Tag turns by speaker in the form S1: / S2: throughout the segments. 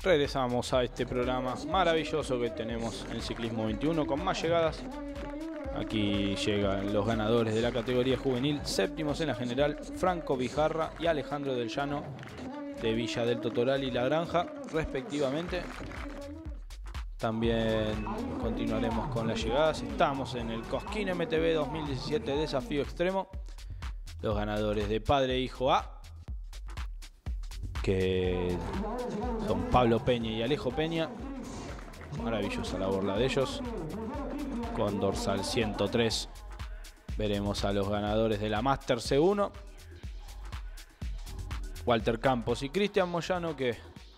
S1: Regresamos a este programa maravilloso que tenemos en el Ciclismo 21 con más llegadas. Aquí llegan los ganadores de la categoría juvenil, séptimos en la general, Franco Vijarra y Alejandro del Llano de Villa del Totoral y La Granja, respectivamente. También continuaremos con las llegadas. Estamos en el Cosquín MTB 2017 Desafío Extremo. Los ganadores de Padre e Hijo A, que son Pablo Peña y Alejo Peña. Maravillosa labor la de ellos. Con dorsal 103 veremos a los ganadores de la Master C1, Walter Campos y Cristian Moyano, que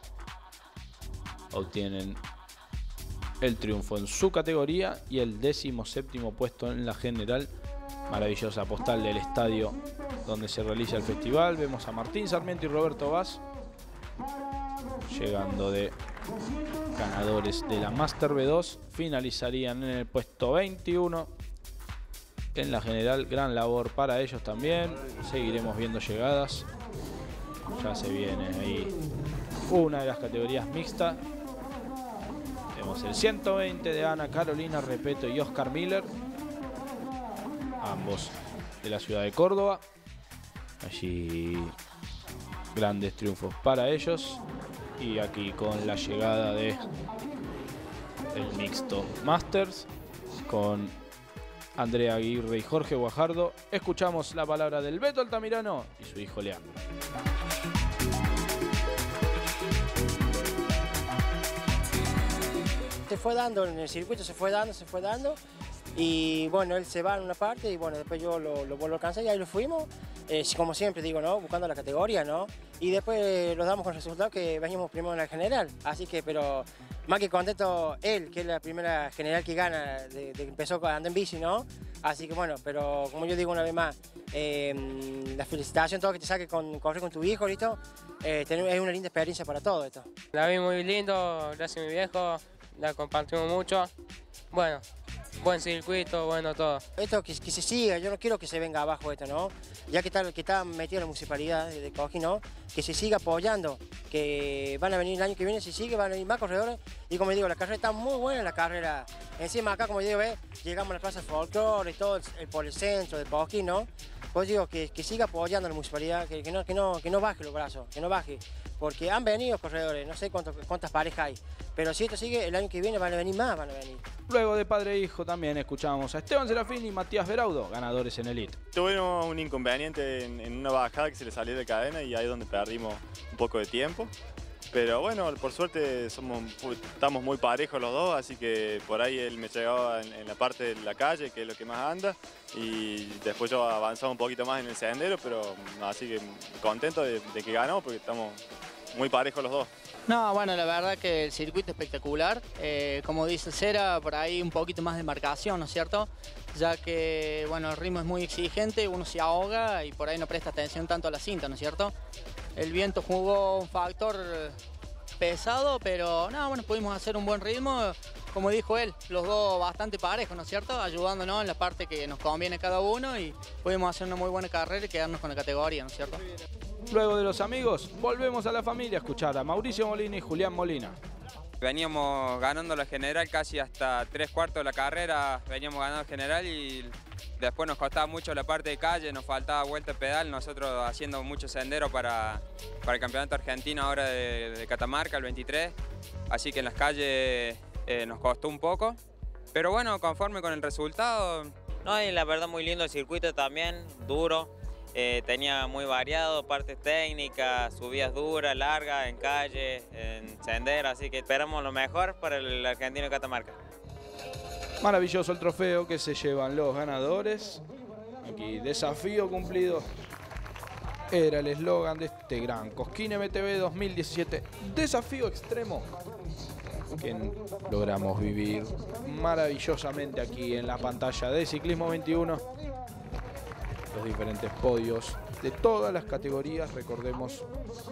S1: obtienen el triunfo en su categoría y el 17º puesto en la general. Maravillosa postal del estadio donde se realiza el festival. Vemos a Martín Sarmiento y Roberto Vaz llegando de ganadores de la Master B2. Finalizarían en el puesto 21 en la general. Gran labor para ellos también. Seguiremos viendo llegadas. Ya se viene ahí una de las categorías mixtas. Vemos el 120 de Ana Carolina Repeto y Oscar Miller, ambos de la ciudad de Córdoba. Allí grandes triunfos para ellos. Y aquí con la llegada de el mixto Masters con Andrea Aguirre y Jorge Guajardo, escuchamos la palabra del Beto Altamirano y su hijo Leandro.
S2: Se fue dando en el circuito, se fue dando. Y bueno, él se va en una parte y bueno, después yo lo vuelvo a alcanzar y ahí lo fuimos. Como siempre digo, ¿no? Buscando la categoría, ¿no? Y después nos damos con el resultado que venimos primero en la general. Así que, pero más que contento él, que es la primera general que gana, de que empezó andando en bici, ¿no? Así que bueno, pero como yo digo una vez más, la felicitación, todo que te saque correr con tu hijo, ¿listo? Es una linda experiencia para todo esto.
S3: La vi muy lindo, gracias a mi viejo, la compartimos mucho. Bueno, buen circuito, bueno todo.
S2: Esto que se siga, yo no quiero que se venga abajo esto, ¿no? Ya que está metido en la municipalidad de Cosquín, ¿no? Que se siga apoyando, que van a venir el año que viene, si sigue, van a venir más corredores. Y como digo, la carrera está muy buena, la carrera. Encima acá, como digo, llegamos a la plaza folclore y todo por el centro de Cosquín, ¿no? Pues digo, que siga apoyando a la municipalidad, que no baje los brazos, que no baje. Porque han venido corredores, no sé cuántas parejas hay. Pero si esto sigue, el año que viene van a venir más, van a venir.
S1: Luego de Padre e Hijo también escuchamos a Esteban Serafín y Matías Beraudo, ganadores en Elite.
S4: Tuvimos un inconveniente en una bajada que se le salió de cadena y ahí es donde perdimos un poco de tiempo. Pero bueno, por suerte estamos muy parejos los dos, así que por ahí él me llegaba en la parte de la calle, que es lo que más anda, y después yo avanzaba un poquito más en el sendero, pero así que contento de que ganó porque estamos muy parejos los dos.
S5: No, bueno, la verdad que el circuito es espectacular. Como dice Cera, por ahí un poquito más de marcación, ¿no es cierto? Ya que, bueno, el ritmo es muy exigente, uno se ahoga y por ahí no presta atención tanto a la cinta, ¿no es cierto? El viento jugó un factor pesado, pero no, bueno, pudimos hacer un buen ritmo. Como dijo él, los dos bastante parejos, ¿no es cierto? Ayudándonos en la parte que nos conviene cada uno y pudimos hacer una muy buena carrera y quedarnos con la categoría, ¿no es cierto?
S1: Luego de los amigos, volvemos a la familia a escuchar a Mauricio Molina y Julián Molina.
S6: Veníamos ganando la general casi hasta 3/4 de la carrera, veníamos ganando general y después nos costaba mucho la parte de calle, nos faltaba vuelta de pedal, nosotros haciendo mucho sendero para el campeonato argentino ahora de Catamarca, el 23, así que en las calles nos costó un poco, pero bueno, conforme con el resultado.
S7: No, y la verdad muy lindo el circuito también, duro. Tenía muy variado, partes técnicas, subidas duras, largas, en calle, en sendero, así que esperamos lo mejor para el argentino de Catamarca.
S1: Maravilloso el trofeo que se llevan los ganadores. Aquí, desafío cumplido. Era el eslogan de este gran Cosquín MTB 2017, Desafío Extremo, que logramos vivir maravillosamente aquí en la pantalla de Ciclismo 21. Los diferentes podios de todas las categorías. Recordemos,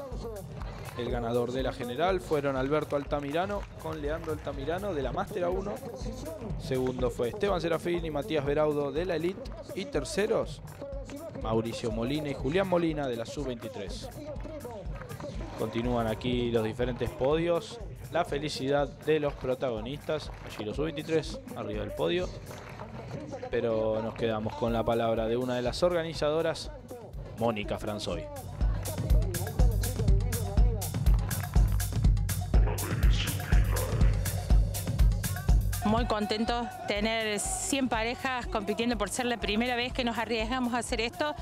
S1: el ganador de la general fueron Alberto Altamirano con Leandro Altamirano de la Master A1. Segundo fue Esteban Serafín y Matías Beraudo de la Elite. Y terceros, Mauricio Molina y Julián Molina de la Sub-23. Continúan aquí los diferentes podios. La felicidad de los protagonistas. Allí los sub-23 arriba del podio. Pero nos quedamos con la palabra de una de las organizadoras, Mónica Franzoy.
S8: Muy contentos tener 100 parejas compitiendo por ser la primera vez que nos arriesgamos a hacer esto.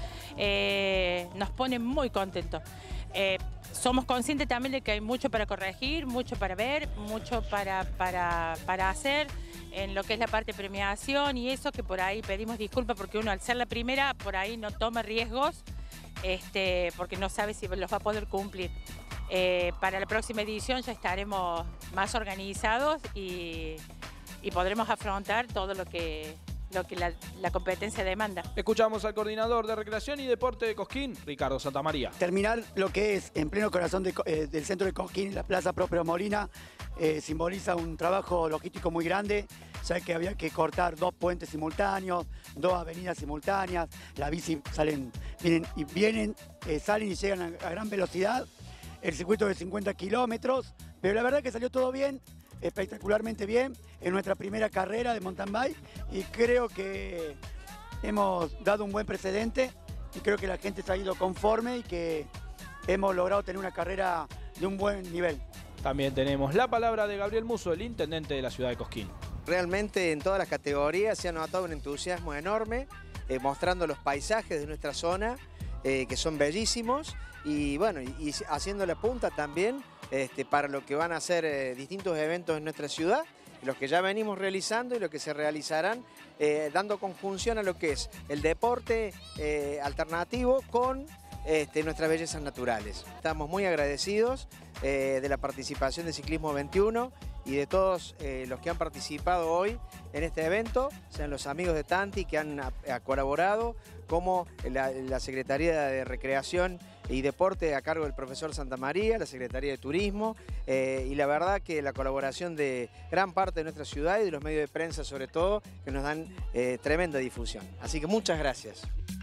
S8: Nos pone muy contentos. Somos conscientes también de que hay mucho para corregir, mucho para ver, mucho para hacer en lo que es la parte de premiación y eso, que por ahí pedimos disculpas porque uno al ser la primera por ahí no toma riesgos porque no sabe si los va a poder cumplir. Para la próxima edición ya estaremos más organizados y podremos afrontar todo lo que la competencia demanda.
S1: Escuchamos al coordinador de Recreación y Deporte de Cosquín, Ricardo Santamaría.
S9: Terminar lo que es en pleno corazón del centro de Cosquín, en la Plaza Próspero Molina, simboliza un trabajo logístico muy grande, ya que había que cortar 2 puentes simultáneos, 2 avenidas simultáneas, las bici salen y llegan a gran velocidad, el circuito de 50 kilómetros, pero la verdad que salió todo bien, espectacularmente bien, en nuestra primera carrera de mountain bike y creo que hemos dado un buen precedente y creo que la gente se ha ido conforme y que hemos logrado tener una carrera de un buen nivel.
S1: También tenemos la palabra de Gabriel Musso, el intendente de la ciudad de Cosquín.
S10: Realmente en todas las categorías se ha notado un entusiasmo enorme, mostrando los paisajes de nuestra zona, que son bellísimos, y bueno, y haciendo la punta también para lo que van a ser distintos eventos en nuestra ciudad, los que ya venimos realizando y los que se realizarán, dando conjunción a lo que es el deporte alternativo con nuestras bellezas naturales. Estamos muy agradecidos de la participación de Ciclismo 21 y de todos los que han participado hoy en este evento, sean los amigos de Tanti que han colaborado, como la Secretaría de Recreación y Deporte a cargo del profesor Santamaría, la Secretaría de Turismo, y la verdad que la colaboración de gran parte de nuestra ciudad y de los medios de prensa sobre todo, que nos dan tremenda difusión. Así que muchas gracias.